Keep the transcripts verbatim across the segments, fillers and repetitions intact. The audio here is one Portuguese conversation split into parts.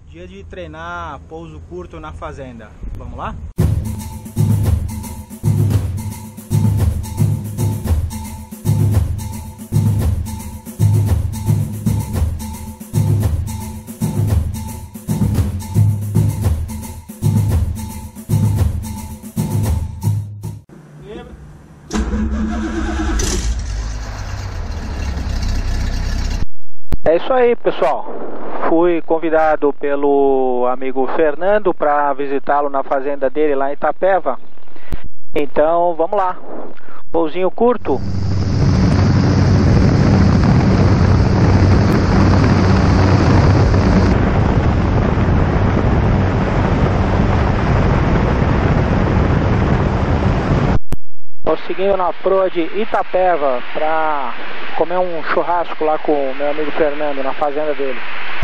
Dia de treinar pouso curto na fazenda. Vamos lá? É isso aí, pessoal. Fui convidado pelo amigo Fernando para visitá-lo na fazenda dele lá em Itapeva. Então, vamos lá. Pousinho curto. Tô seguindo na proa de Itapeva para comer um churrasco lá com o meu amigo Fernando na fazenda dele.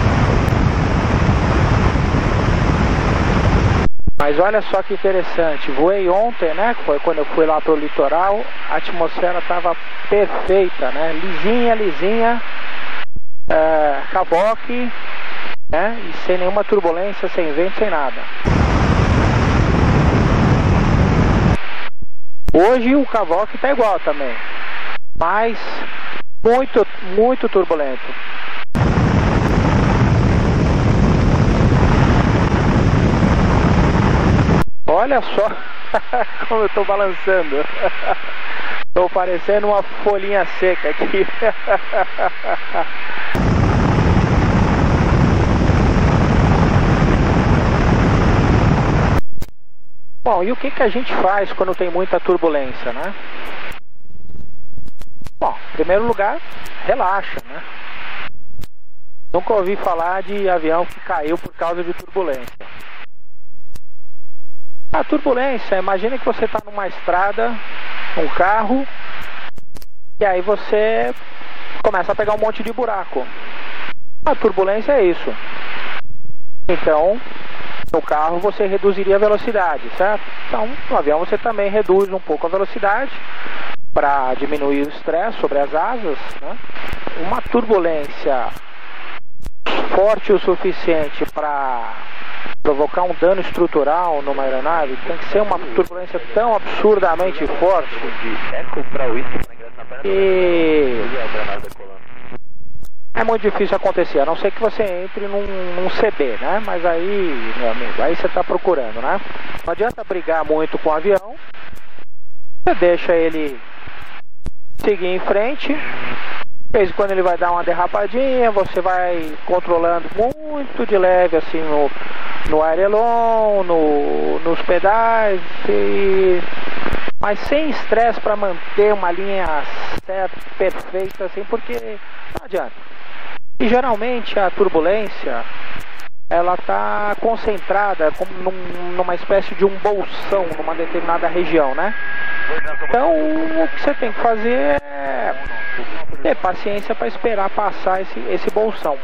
Mas olha só que interessante, voei ontem, né, foi quando eu fui lá pro litoral, a atmosfera estava perfeita, né, lisinha, lisinha, é, cavoque, né, e sem nenhuma turbulência, sem vento, sem nada. Hoje o cavoque tá igual também, mas muito, muito turbulento. Olha só como eu tô balançando. Tô parecendo uma folhinha seca aqui. Bom, e o que que a gente faz quando tem muita turbulência, né? Bom, em primeiro lugar, relaxa, né? Nunca ouvi falar de avião que caiu por causa de turbulência. A turbulência, imagine que você está numa estrada, um carro, e aí você começa a pegar um monte de buraco. A turbulência é isso. Então, no carro você reduziria a velocidade, certo? Então, no avião você também reduz um pouco a velocidade para diminuir o estresse sobre as asas, né? Uma turbulência forte o suficiente para provocar um dano estrutural numa aeronave tem que ser uma turbulência tão absurdamente forte e é muito difícil acontecer, a não ser que você entre num, num C B, né? Mas aí, meu amigo, aí você está procurando, né? Não adianta brigar muito com o avião, você deixa ele seguir em frente, de vez em quando ele vai dar uma derrapadinha, você vai controlando muito de leve assim no, no aileron, no, nos pedais, e... mas sem estresse para manter uma linha certa, perfeita, assim, porque não adianta. E geralmente a turbulência ela está concentrada como num, numa espécie de um bolsão numa determinada região, né? Então o que você tem que fazer é ter paciência para esperar passar esse, esse bolsão.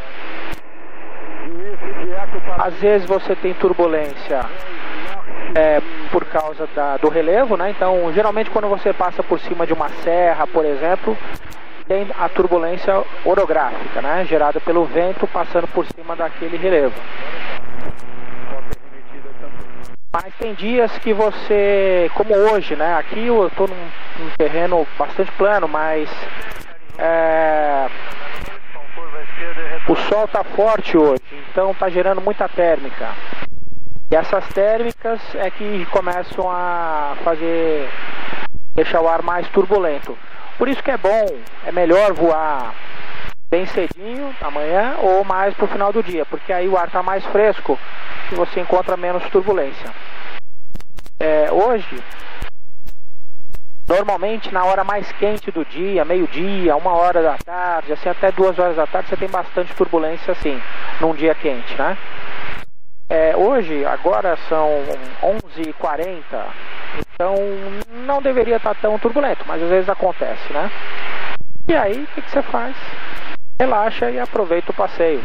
Às vezes você tem turbulência é, por causa da, do relevo, né? Então geralmente quando você passa por cima de uma serra, por exemplo, tem a turbulência orográfica, né? Gerada pelo vento passando por cima daquele relevo. Mas tem dias que você, como hoje, né? Aqui eu estou num, num terreno bastante plano, mas é, o sol está forte hoje, então está gerando muita térmica. E essas térmicas é que começam a fazer, deixar o ar mais turbulento. Por isso que é bom, é melhor voar bem cedinho, amanhã, ou mais para o final do dia, porque aí o ar está mais fresco e você encontra menos turbulência. É, hoje, normalmente na hora mais quente do dia, meio-dia, uma hora da tarde, assim até duas horas da tarde, você tem bastante turbulência assim, num dia quente, né? É, hoje, agora são onze e quarenta, então não deveria estar tão turbulento, mas às vezes acontece, né? E aí, o que, que você faz? Relaxa e aproveita o passeio.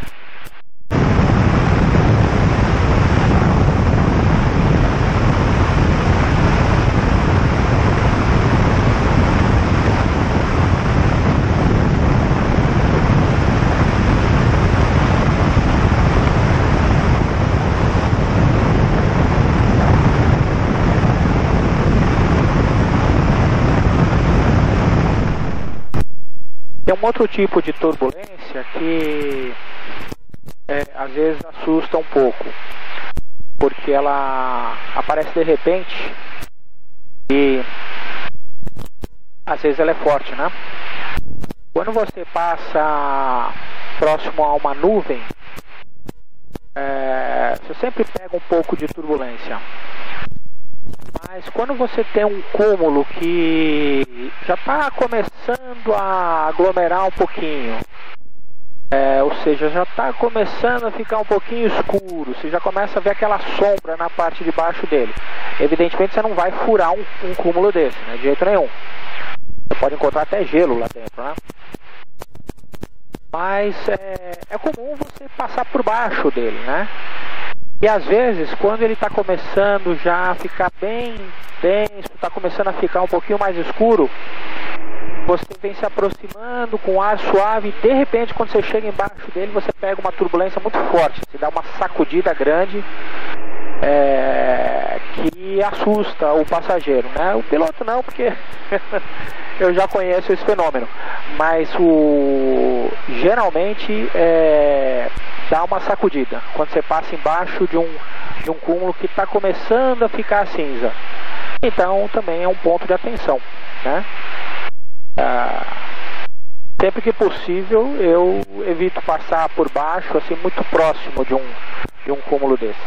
um outro tipo de turbulência que é, às vezes assusta um pouco, porque ela aparece de repente e às vezes ela é forte, né? Quando você passa próximo a uma nuvem, é, você sempre pega um pouco de turbulência. Mas quando você tem um cúmulo que já está começando a aglomerar um pouquinho, é, ou seja, já está começando a ficar um pouquinho escuro, você já começa a ver aquela sombra na parte de baixo dele. Evidentemente você não vai furar um, um cúmulo desse, né, de jeito nenhum. Você pode encontrar até gelo lá dentro, né? Mas é, é comum você passar por baixo dele, né? E às vezes, quando ele está começando já a ficar bem denso, está começando a ficar um pouquinho mais escuro, você vem se aproximando com ar suave e de repente, quando você chega embaixo dele, você pega uma turbulência muito forte, você dá uma sacudida grande, é, que assusta o passageiro, né? O piloto não, porque eu já conheço esse fenômeno, mas o geralmente é, dá uma sacudida quando você passa embaixo de um, de um cúmulo que está começando a ficar cinza. Então também é um ponto de atenção, né? Ah, sempre que possível eu evito passar por baixo, assim, muito próximo de um, de um cúmulo desse.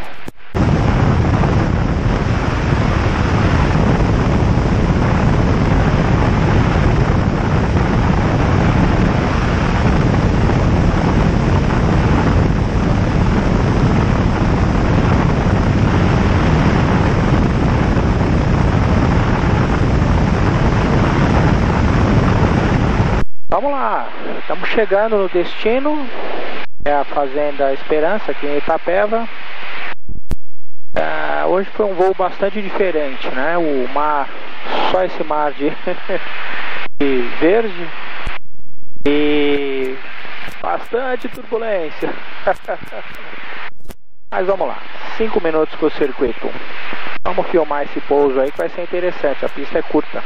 Vamos lá, estamos chegando no destino, é a Fazenda Esperança, aqui em Itapeva. É, hoje foi um voo bastante diferente, né? O mar, só esse mar de, de verde e bastante turbulência. Mas vamos lá, cinco minutos para o circuito. Vamos filmar esse pouso aí que vai ser interessante, a pista é curta.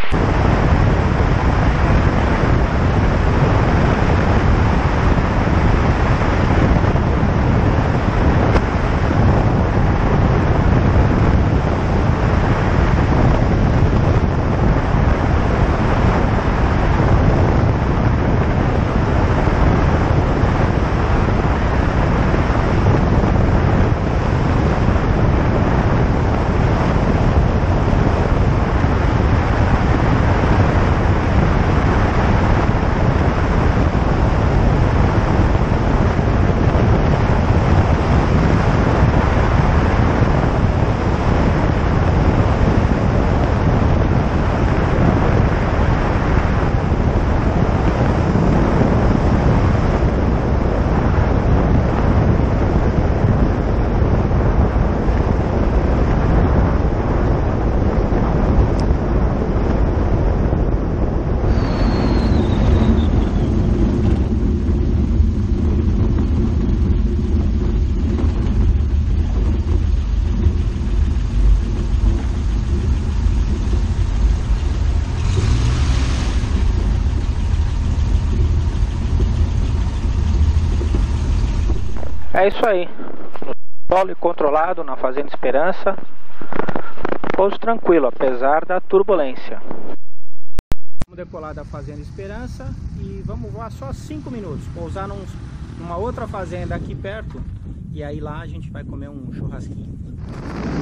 É isso aí, solo e controlado na Fazenda Esperança, pouso tranquilo, apesar da turbulência. Vamos decolar da Fazenda Esperança e vamos voar só cinco minutos, pousar num, numa outra fazenda aqui perto e aí lá a gente vai comer um churrasquinho.